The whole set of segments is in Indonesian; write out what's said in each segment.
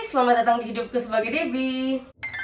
selamat datang di hidupku sebagai Debbie.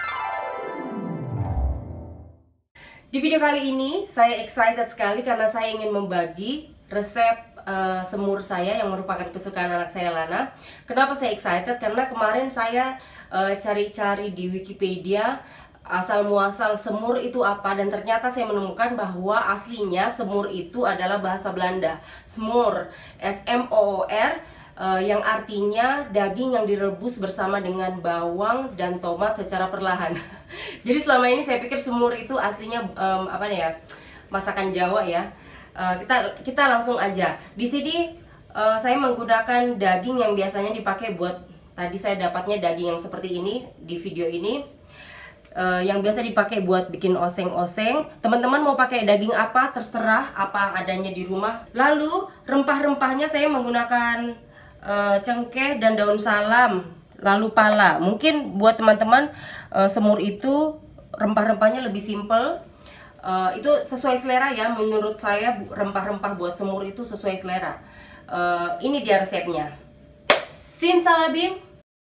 Di video kali ini saya excited sekali karena saya ingin membagi resep semur saya yang merupakan kesukaan anak saya, Lana. Kenapa saya excited? Karena kemarin saya cari-cari di Wikipedia asal muasal semur itu apa, dan ternyata saya menemukan bahwa aslinya semur itu adalah bahasa Belanda. Smor, S-M-O-O-R, yang artinya daging yang direbus bersama dengan bawang dan tomat secara perlahan. Jadi selama ini saya pikir semur itu aslinya masakan Jawa ya. Kita langsung aja. Di sini saya menggunakan daging yang biasanya dipakai buat, tadi saya dapatnya daging yang seperti ini di video ini. Yang biasa dipakai buat bikin oseng-oseng. Teman-teman mau pakai daging apa terserah, apa adanya di rumah. Lalu rempah-rempahnya saya menggunakan cengkeh dan daun salam, lalu pala. Mungkin buat teman-teman semur itu rempah-rempahnya lebih simple. Itu sesuai selera ya. Menurut saya rempah-rempah buat semur itu sesuai selera. Ini dia resepnya. Simsalabim.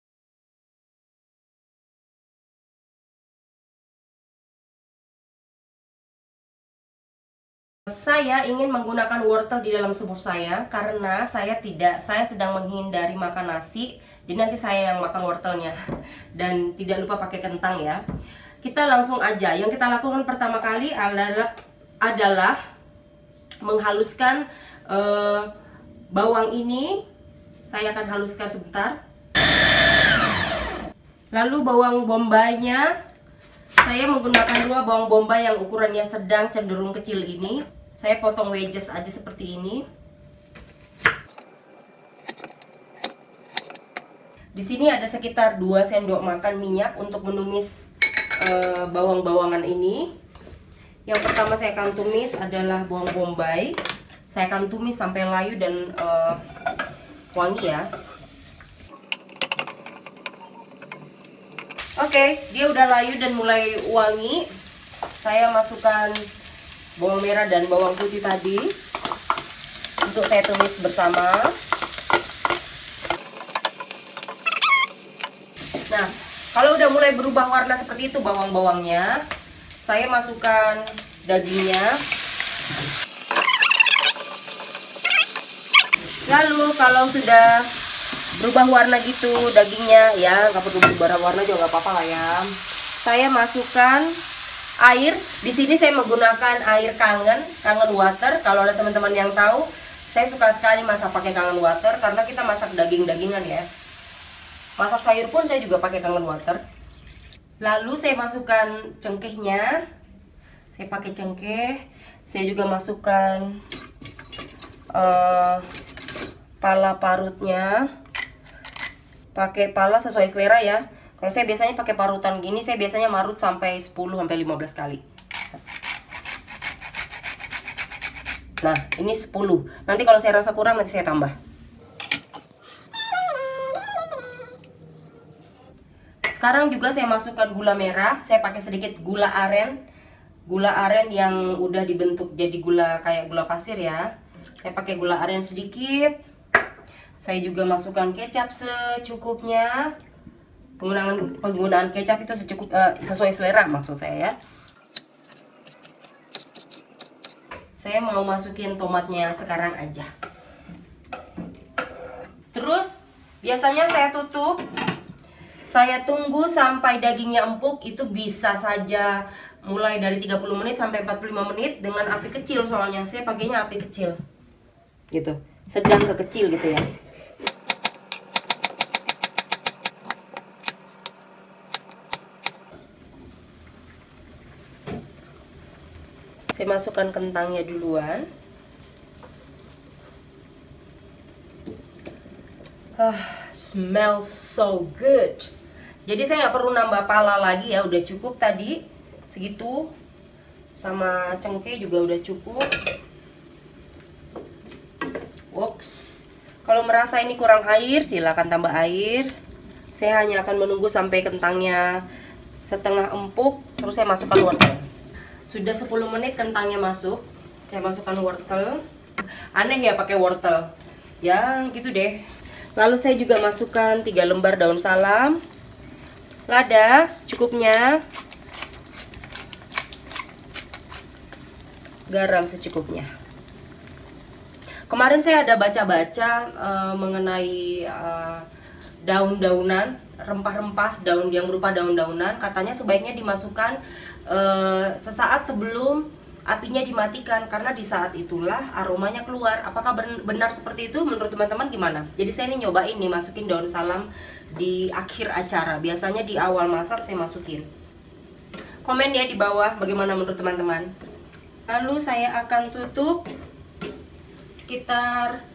Saya ingin menggunakan wortel di dalam semur saya karena saya sedang menghindari makan nasi. Jadi nanti saya yang makan wortelnya. Dan tidak lupa pakai kentang ya. Kita langsung aja. Yang kita lakukan pertama kali adalah menghaluskan bawang ini. Saya akan haluskan sebentar. Lalu bawang bombaynya, saya menggunakan 2 bawang bombay yang ukurannya sedang cenderung kecil ini. Saya potong wedges aja seperti ini. Di sini ada sekitar 2 sendok makan minyak untuk menumis bawang-bawangan ini. Yang pertama saya akan tumis adalah bawang bombay. Saya akan tumis sampai layu dan wangi ya. Oke, dia udah layu dan mulai wangi. Saya masukkan bawang merah dan bawang putih tadi untuk saya tumis bersama. Nah, kalau udah mulai berubah warna seperti itu bawang-bawangnya, saya masukkan dagingnya. Lalu kalau sudah berubah warna gitu dagingnya, ya nggak perlu berubah warna juga nggak apa-apa lah ya. Saya masukkan air. Di sini saya menggunakan air kangen water. Kalau ada teman-teman yang tahu, saya suka sekali masak pakai kangen water karena kita masak daging-dagingan ya. Masak sayur pun saya juga pakai kangen water. Lalu saya masukkan cengkehnya. Saya pakai cengkeh. Saya juga masukkan pala parutnya. Pakai pala sesuai selera ya. Kalau saya biasanya pakai parutan gini, saya biasanya marut sampai 10-15 kali. Nah, ini 10. Nanti kalau saya rasa kurang, nanti saya tambah. Sekarang juga saya masukkan gula merah. Saya pakai sedikit gula aren. Gula aren yang udah dibentuk jadi gula kayak gula pasir ya. Saya pakai gula aren sedikit. Saya juga masukkan kecap secukupnya. Penggunaan kecap itu sesuai selera maksud saya ya. Saya mau masukin tomatnya sekarang aja. Terus biasanya saya tutup. Saya tunggu sampai dagingnya empuk. Itu bisa saja mulai dari 30 menit sampai 45 menit dengan api kecil, soalnya saya pakainya api kecil. Gitu. Sedang ke kecil gitu ya. Saya masukkan kentangnya duluan. Smells so good. Jadi saya nggak perlu nambah pala lagi ya, udah cukup tadi segitu. Sama cengkeh juga udah cukup. Whoops. Kalau merasa ini kurang air, silakan tambah air. Saya hanya akan menunggu sampai kentangnya setengah empuk, terus saya masukkan wortel. Sudah 10 menit kentangnya masuk. Saya masukkan wortel. Aneh ya pakai wortel. Ya gitu deh. Lalu saya juga masukkan 3 lembar daun salam, lada secukupnya, garam secukupnya. Kemarin saya ada baca-baca mengenai daun-daunan, rempah-rempah, daun yang berupa daun-daunan. Katanya sebaiknya dimasukkan sesaat sebelum apinya dimatikan, karena di saat itulah aromanya keluar. Apakah benar seperti itu? Menurut teman-teman gimana? Jadi saya ini nyobain nih, masukin daun salam di akhir acara. Biasanya di awal masak saya masukin. Komen ya di bawah bagaimana menurut teman-teman. Lalu saya akan tutup sekitar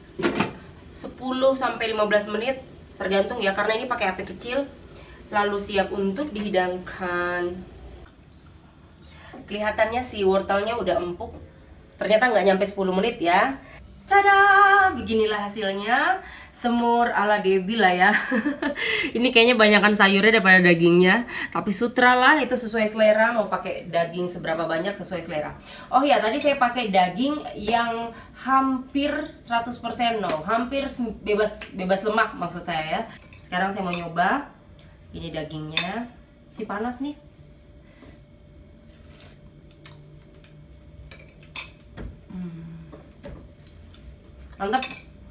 10-15 menit, tergantung ya, karena ini pakai api kecil. Lalu siap untuk dihidangkan. Kelihatannya si wortelnya udah empuk. Ternyata nggak nyampe 10 menit ya. Tada! Beginilah hasilnya. Semur ala Debbie lah ya. Ini kayaknya banyakan sayurnya daripada dagingnya. Tapi sutra lah, itu sesuai selera. Mau pakai daging seberapa banyak sesuai selera. Oh ya, tadi saya pakai daging yang hampir 100% hampir bebas lemak maksud saya ya. Sekarang saya mau nyoba. Ini dagingnya. Si panas nih. Mantap.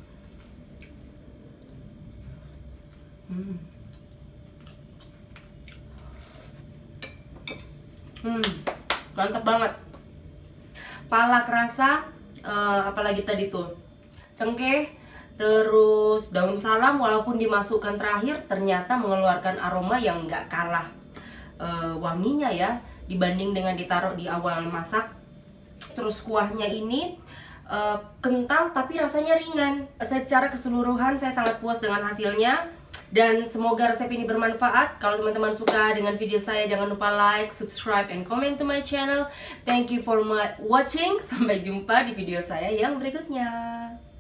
Mantap banget. Palak rasa, apalagi tadi tuh cengkeh, terus daun salam, walaupun dimasukkan terakhir ternyata mengeluarkan aroma yang nggak kalah wanginya ya dibanding dengan ditaruh di awal masak. Terus kuahnya ini kental tapi rasanya ringan. Secara keseluruhan saya sangat puas dengan hasilnya. Dan semoga resep ini bermanfaat. Kalau teman-teman suka dengan video saya, jangan lupa like, subscribe, and comment to my channel. Thank you for watching. Sampai jumpa di video saya yang berikutnya.